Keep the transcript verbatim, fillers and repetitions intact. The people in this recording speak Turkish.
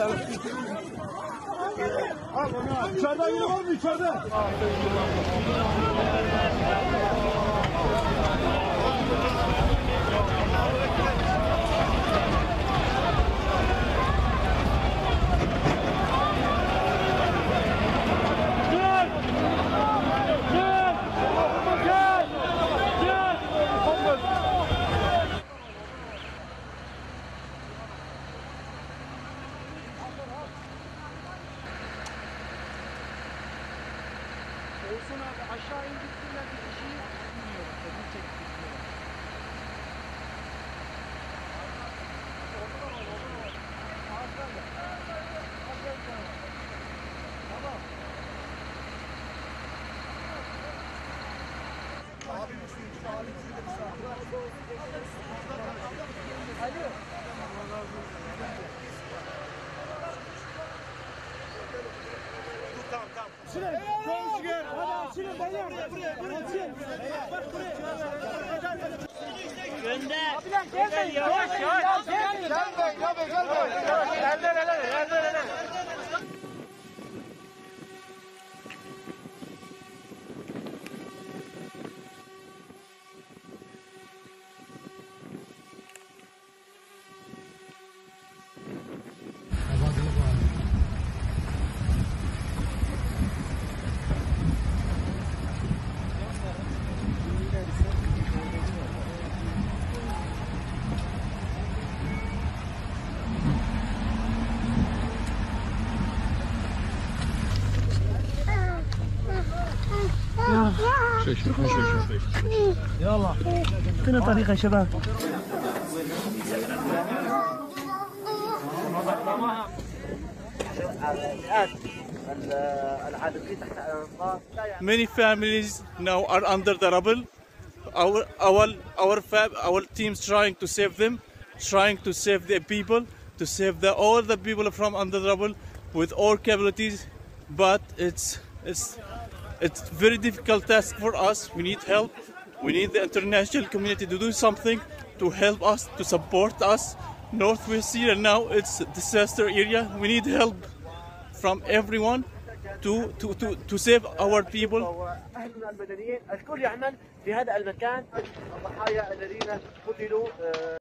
İçeriden yine var mı içeride? Olsun abi aşağı indirdiler bir kişiyi bilmiyorum. Ödül çektikleri. Abi Müslüman şu aletini de bir sağ. Alo. Tamam tamam. Şuraya. Çok şükür. Hadi açılın beyler. Buraya buraya. Açın. Bak buraya. Gönder. Abiler gelmeyin. Yavaş yavaş. Gelmeyin. Gelmeyin. Gelmeyin. Yerler yerler. Yerler yerler. شوي شوي شوي شوي شوي يلا اعطينا طريقة يا شباب. Many families now are under the rubble. Our our our fam, our teams trying to save them, trying to save the people, to save the all the people from under the rubble with all capabilities. But it's it's it's very difficult task for us. We need help. We need the international community to do something to help us, to support us. Northwest Syria now it's a disaster area. We need help from everyone to to to to save our people. أهلنا المدنيين الكل يعمل في هذا المكان الضحايا الذين قتلوا